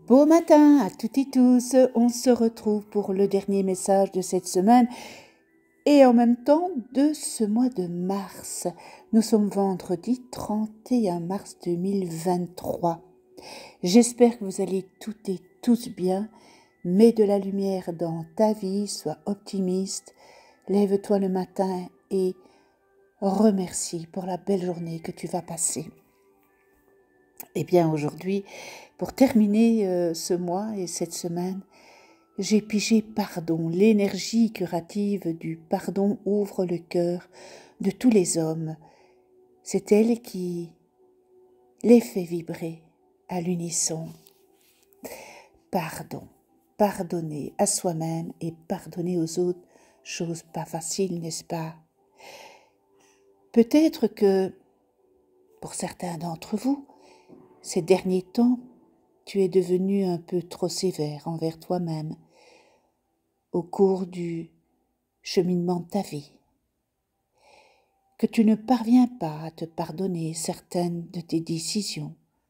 Beau matin à toutes et tous, on se retrouve pour le dernier message de cette semaine et en même temps de ce mois de mars. Nous sommes vendredi 31 mars 2023. J'espère que vous allez toutes et tous bien. Mets de la lumière dans ta vie, sois optimiste, lève-toi le matin et remercie pour la belle journée que tu vas passer. Eh bien aujourd'hui, pour terminer ce mois et cette semaine, j'ai pigé pardon. L'énergie curative du pardon ouvre le cœur de tous les hommes. C'est elle qui les fait vibrer à l'unisson. Pardon, pardonner à soi-même et pardonner aux autres, chose pas facile, n'est-ce pas? Peut-être que, pour certains d'entre vous, ces derniers temps, tu es devenu un peu trop sévère envers toi-même au cours du cheminement de ta vie, que tu ne parviens pas à te pardonner certaines de tes décisions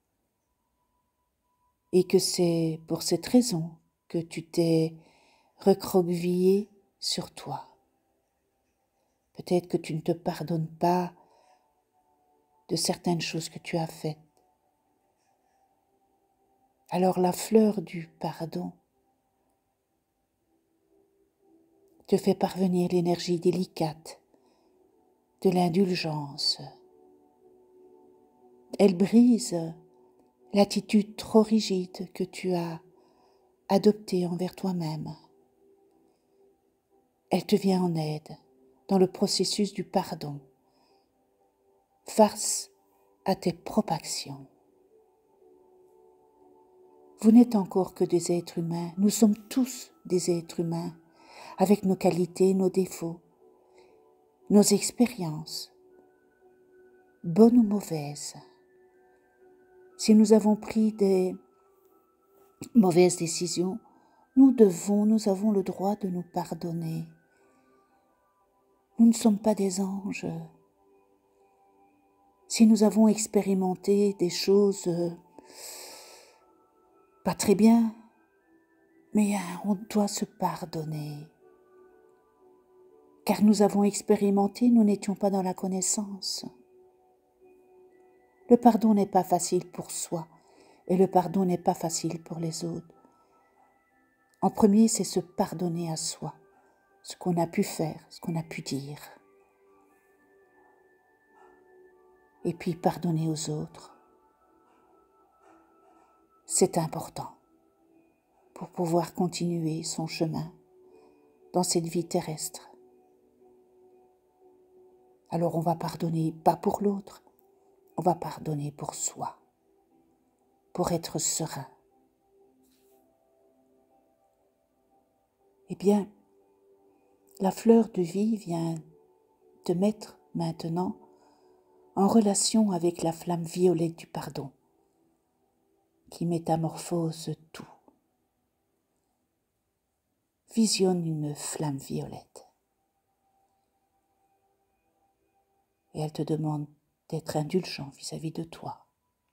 et que c'est pour cette raison que tu t'es recroquevillé sur toi. Peut-être que tu ne te pardonnes pas de certaines choses que tu as faites. Alors la fleur du pardon te fait parvenir l'énergie délicate de l'indulgence. Elle brise l'attitude trop rigide que tu as adoptée envers toi-même. Elle te vient en aide dans le processus du pardon face à tes propres actions. Vous n'êtes encore que des êtres humains, nous sommes tous des êtres humains, avec nos qualités, nos défauts, nos expériences, bonnes ou mauvaises. Si nous avons pris des mauvaises décisions, nous avons le droit de nous pardonner. Nous ne sommes pas des anges. Si nous avons expérimenté des choses pas très bien, mais on doit se pardonner. Car nous avons expérimenté, nous n'étions pas dans la connaissance. Le pardon n'est pas facile pour soi et le pardon n'est pas facile pour les autres. En premier, c'est se pardonner à soi, ce qu'on a pu faire, ce qu'on a pu dire. Et puis pardonner aux autres. C'est important pour pouvoir continuer son chemin dans cette vie terrestre. Alors on va pardonner pas pour l'autre, on va pardonner pour soi, pour être serein. Eh bien, la fleur de vie vient te mettre maintenant en relation avec la flamme violette du pardon, qui métamorphose tout. Visionne une flamme violette. Et elle te demande d'être indulgent vis-à-vis de toi.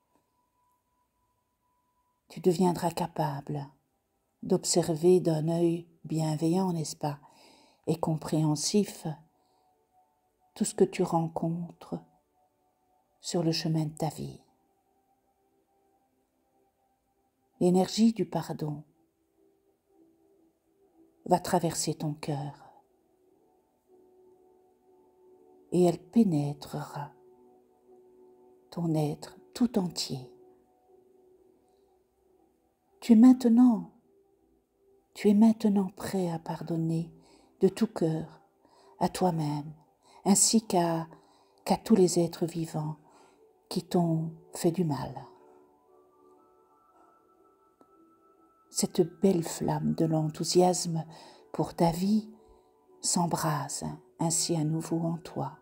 Tu deviendras capable d'observer d'un œil bienveillant, n'est-ce pas, et compréhensif, tout ce que tu rencontres sur le chemin de ta vie. L'énergie du pardon va traverser ton cœur et elle pénétrera ton être tout entier. Tu es maintenant prêt à pardonner de tout cœur à toi-même, ainsi qu'à tous les êtres vivants qui t'ont fait du mal. Cette belle flamme de l'enthousiasme pour ta vie s'embrase ainsi à nouveau en toi.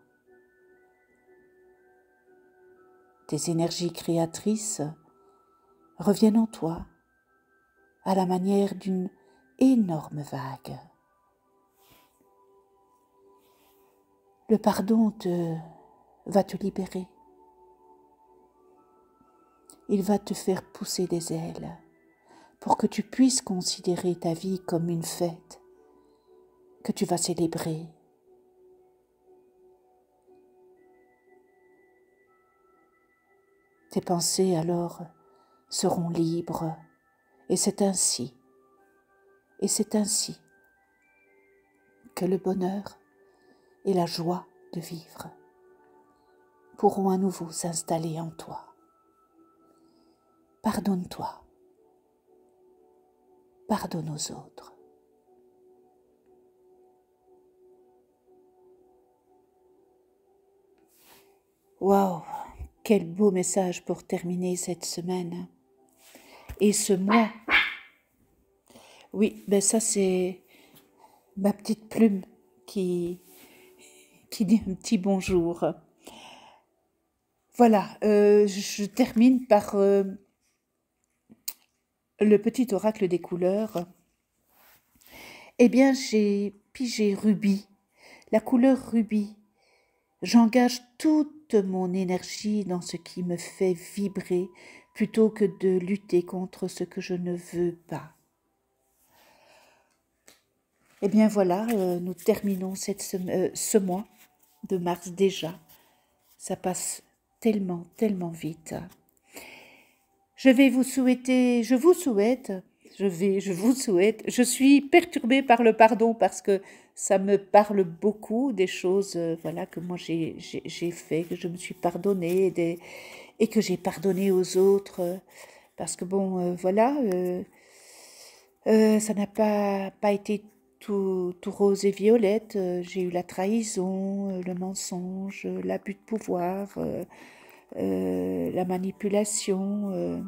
Tes énergies créatrices reviennent en toi à la manière d'une énorme vague. Le pardon va te libérer. Il va te faire pousser des ailes pour que tu puisses considérer ta vie comme une fête que tu vas célébrer. Tes pensées alors seront libres et c'est ainsi que le bonheur et la joie de vivre pourront à nouveau s'installer en toi. Pardonne-toi, pardonne aux autres. Waouh, quel beau message pour terminer cette semaine et ce mois. Oui, ben ça c'est ma petite plume qui dit un petit bonjour. Voilà, je termine par le petit oracle des couleurs. Eh bien, j'ai pigé rubis, la couleur rubis. J'engage toute mon énergie dans ce qui me fait vibrer plutôt que de lutter contre ce que je ne veux pas. Eh bien voilà, nous terminons ce mois de mars déjà. Ça passe tellement, tellement vite. Je vous souhaite, je suis perturbée par le pardon parce que ça me parle beaucoup des choses voilà, que moi j'ai fait, que je me suis pardonnée et que j'ai pardonné aux autres. Parce que bon, voilà, ça n'a pas été tout rose et violette. J'ai eu la trahison, le mensonge, l'abus de pouvoir, la manipulation,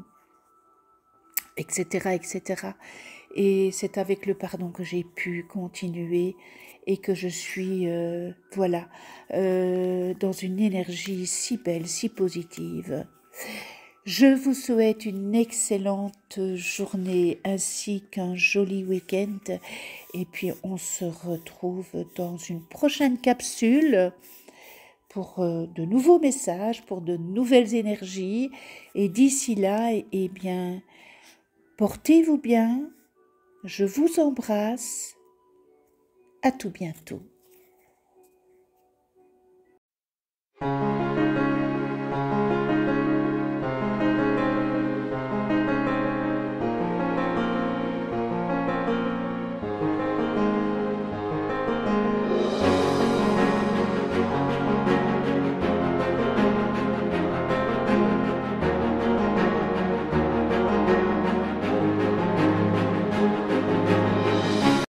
etc., etc. Et c'est avec le pardon que j'ai pu continuer et que je suis, voilà, dans une énergie si belle, si positive. Je vous souhaite une excellente journée ainsi qu'un joli week-end. Et puis on se retrouve dans une prochaine capsule pour de nouveaux messages, pour de nouvelles énergies. Et d'ici là, eh bien, portez-vous bien. Je vous embrasse. À tout bientôt.